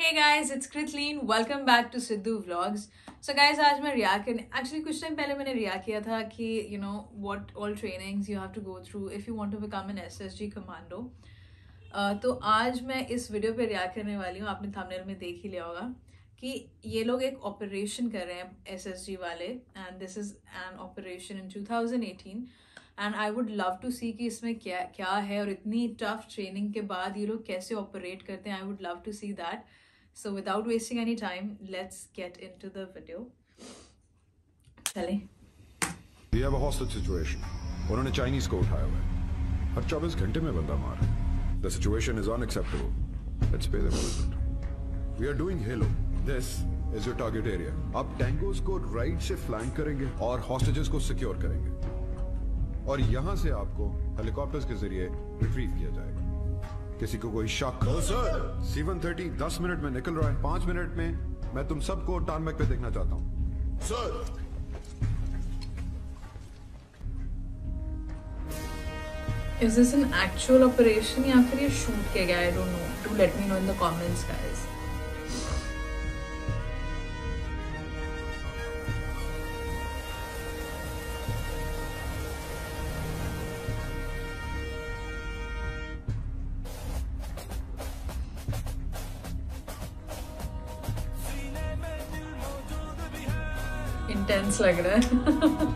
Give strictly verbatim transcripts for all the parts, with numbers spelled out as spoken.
Hey guys, it's Kritleen. Welcome back to Sidhu Vlogs. So guys, आज मैं रिया करने actually कुछ टाइम पहले मैंने रिया किया था कि you know what all trainings you have to go through if you want to become an S S G commando. uh, तो आज मैं इस वीडियो पे रिया करने वाली हूँ. आपने थंबनेल में देख ही लिया होगा कि ये लोग एक ऑपरेशन कर रहे हैं S S G वाले and this is an operation in two thousand eighteen. And I would love to see कि इसमें क्या क्या है और इतनी टफ ट्रेनिंग के बाद ये लोग कैसे ऑपरेट करते हैं. I would love to see that. So without wasting any time let's get into the video. चलें. We have a hostage situation. उन्होंने चाइनीज को उठाया हुआ है. हर चौबीस घंटे में बंदा मार. The situation is unacceptable. Let's pay them a visit. We are doing Halo. This is your target area. आप टैंगोस को राइट से फ्लैंक करेंगे और हॉस्टेजेस को सिक्योर करेंगे और यहाँ से आपको हेलीकॉप्टर्स के जरिए रिट्रीव किया जाएगा. किसी को कोई शक? No sir. C one thirty दस मिनट में निकल रहा है. पांच मिनट में मैं तुम सबको टारमैक पे देखना चाहता हूँ. Sir. Is this an actual operation या फिर ये शूट किया गया? I don't know. Do let me know in the comments, guys. Intense लग रहा है.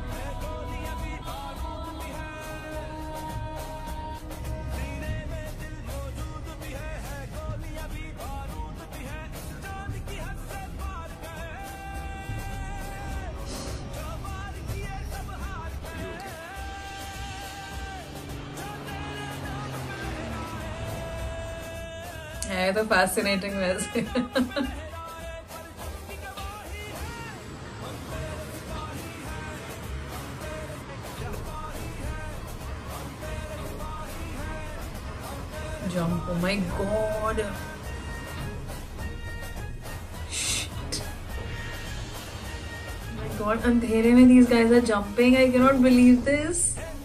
है तो फैसिनेटिंग वैसे. Jump! Oh my god! Shit! Oh my god! अंधेरे में these guys are jumping. I cannot believe this.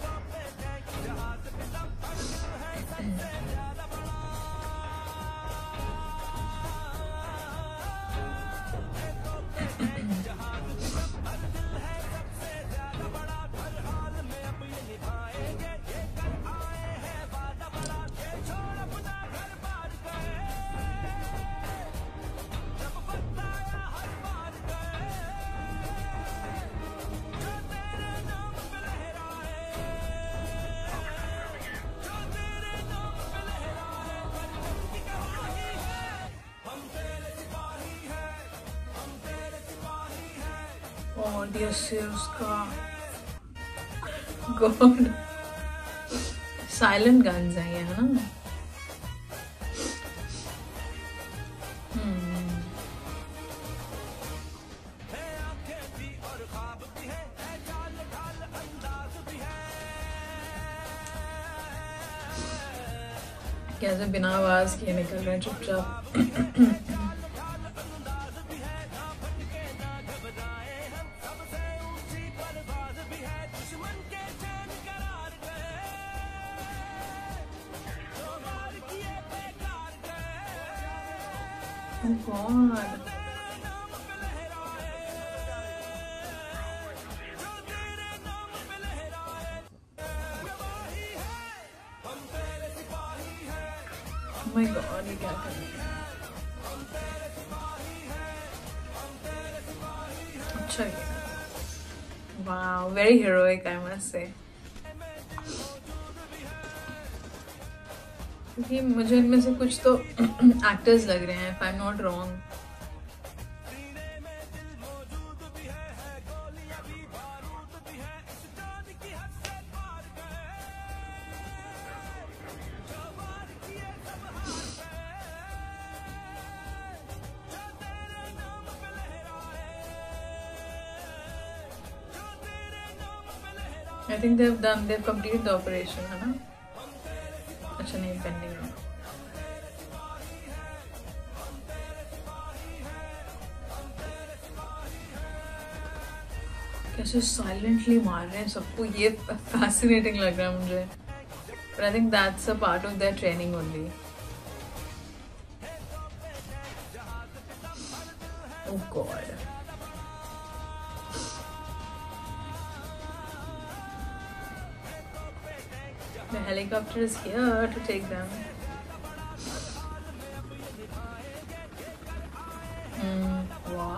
Oh dear उसका God. Silent guns हैं ये, है ना? Hmm. कैसे बिना आवाज किए निकल रहे हैं चुपचाप. Oh God. Oh my God, ये क्या कर रहे हैं? अच्छा ये. Wow, very heroic, I must say. क्योंकि मुझे इनमें से कुछ तो एक्टर्स लग रहे हैं, if I'm not wrong. I think they've done, they've completed the operation, है ना? अच्छा नहीं, पेंडिंग है. कैसे साइलेंटली मार रहे हैं सबको, ये फैसिनेटिंग लग रहा है मुझे. But I think that's a part of their training only. Oh God. The helicopter is here to take them. Hmm. Wow.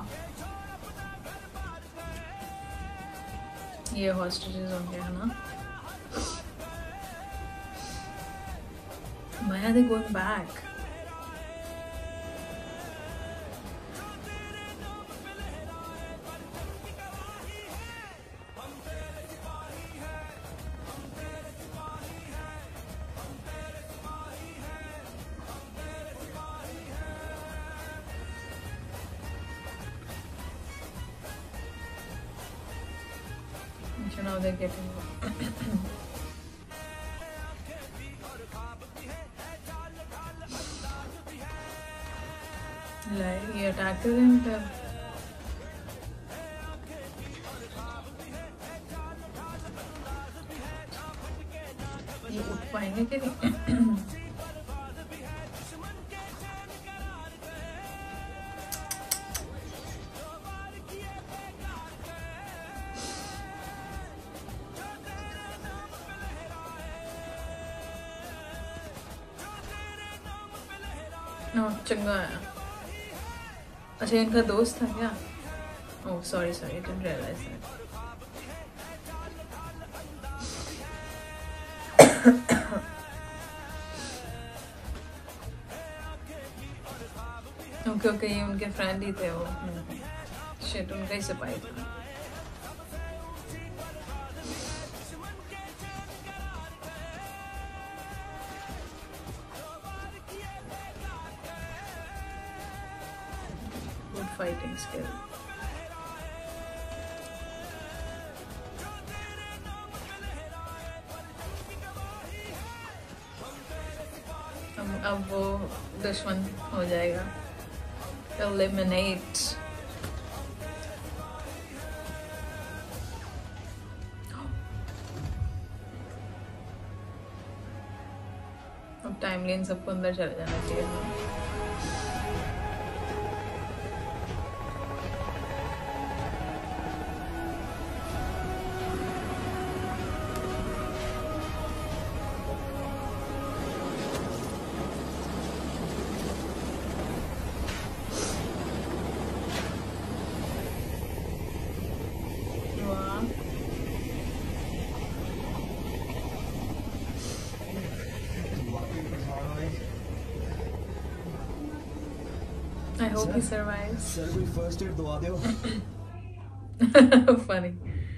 ये hostages होंगे है ना? Why are they going back? So now they're getting like ये attack कर रहे हैं तब ये उठ पाएंगे कि नहीं? No, चंगा है। अच्छा इनका दोस्त था क्या? Oh sorry sorry I didn't realize that. Okay okay ये उनके फ्रेंड ही थे वो। शिट उनका ही सिपाही था। Good fighting skill. अब अब वो दुश्मन हो जाएगा। Eliminate. अब टाइमलाइन सबको अंदर चले जाना चाहिए। I hope he survives. Sir कोई फर्स्ट एड दवा दो। Funny.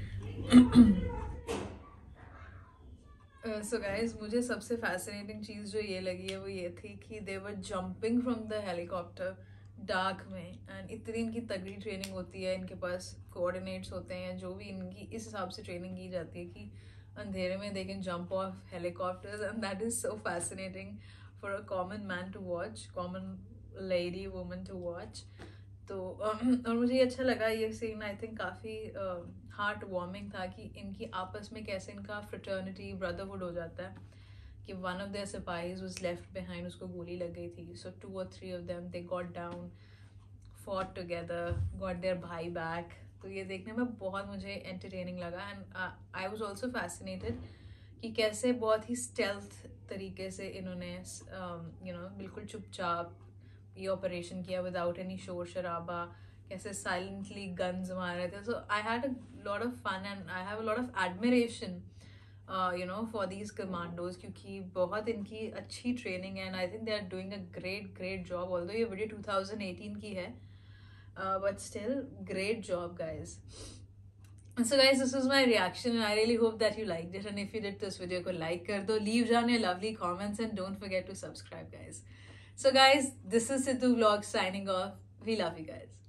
uh, so guys, मुझे सबसे fascinating चीज़ जो ये लगी है वो ये थी कि they were jumping from the helicopter dark में and इतनी इनकी तगड़ी ट्रेनिंग होती है, इनके पास कोऑर्डिनेट्स होते हैं, जो भी इनकी इस हिसाब से ट्रेनिंग की जाती है कि अंधेरे में they can jump off helicopters and that is so fascinating for a common man to watch, common lady woman to watch. तो और मुझे ये अच्छा लगा ये सीन। आई थिंक काफ़ी हार्ट वार्मिंग था कि इनकी आपस में कैसे इनका फ्रेटर्निटी ब्रदरहुड हो जाता है कि वन ऑफ देयर सिपाहीज वाज लेफ्ट बिहाइंड, उसको गोली लग गई थी। सो टू और three of them they got down, fought together, got their भाई बैक। तो ये देखने में बहुत मुझे एंटरटेनिंग लगा and I was also fascinated कि कैसे बहुत ही स्टेल्थ तरीके से इन्होंने यू नो बिल्कुल चुपचाप ये ऑपरेशन किया विदाउट एनी शोर शराबा, कैसे साइलेंटली गन्स मार रहे थे। So I had a lot of fun and I have a lot of admiration you know for these commandos, क्योंकि बहुत इनकी अच्छी ट्रेनिंग है and I think they are doing a great great job. Although ये video two thousand eighteen की है but still great job guys. So guys, this was my reaction and I really hope that you liked it, and if you did this video को like कर दो, leave down your lovely comments and don't forget to subscribe guys. So guys, this is Sidhu Vlogs signing off. We love you guys.